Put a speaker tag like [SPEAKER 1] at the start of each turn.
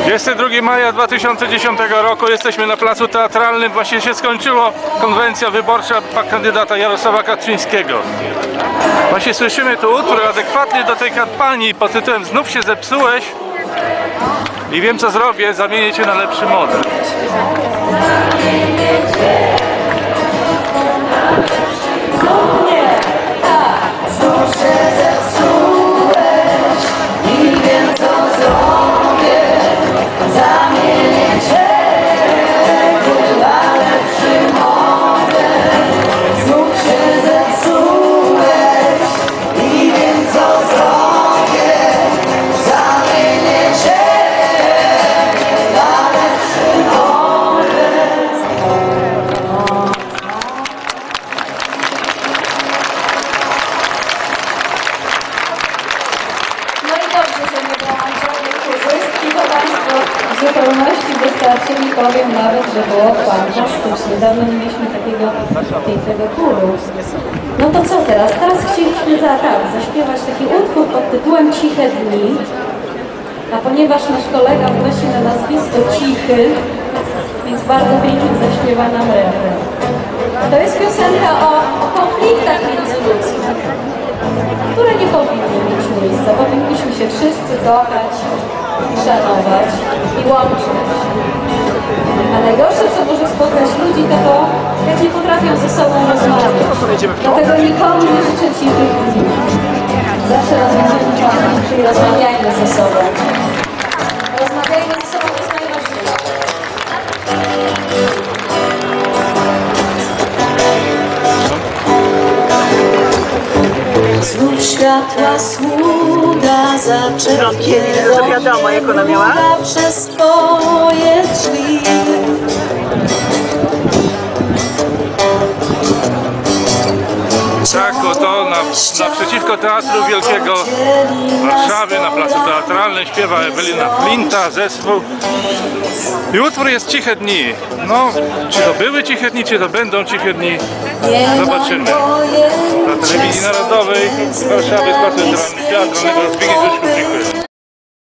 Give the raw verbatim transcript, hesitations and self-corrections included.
[SPEAKER 1] dwudziestego drugiego maja dwa tysiące dziesiątego roku jesteśmy na placu teatralnym. Właśnie się skończyła konwencja wyborcza kandydata Jarosława Kaczyńskiego. Właśnie słyszymy tu utwór adekwatny do tej kampanii pod tytułem "Znów się zepsułeś" i wiem co zrobię, zamienię cię na lepszy model.
[SPEAKER 2] W zupełności wystarczy mi powiem nawet, że było fantastycznie. Dawno nie mieliśmy takiego pięknego chóru. No to co teraz? Teraz chcieliśmy za, tak, zaśpiewać taki utwór pod tytułem "Ciche dni". A ponieważ nasz kolega nosi na nazwisko Cichy, więc bardzo pięknie zaśpiewa nam refren. To jest piosenka o, o konfliktach międzyludzkich, które nie powinny mieć miejsca. Powinniśmy się wszyscy kochać, szanować i łączyć. A najgorsze, co może spotkać ludzi, to to, jak nie potrafią ze sobą rozmawiać. Dlatego nikomu nie życzę cichych dni. Zawsze rozmawiajmy, czyli rozmawiajmy ze sobą. Rozmawiajmy ze sobą jest najważniejsze.
[SPEAKER 3] Znów światła sługa zaczerpieją,
[SPEAKER 4] to wiadomo, jak ona miała?
[SPEAKER 3] przez twoje drzwi.
[SPEAKER 1] Tak, oto na, naprzeciwko Teatru Wielkiego Warszawy, na placu teatralnym śpiewa Ewelina Flinta, zespół. I utwór jest "Ciche dni". No, czy to były ciche dni, czy to będą ciche dni? Zobaczymy. Na Telewizji Narodowej Warszawy z placu teatralnego Zbigniew Wyszków, dziękuję.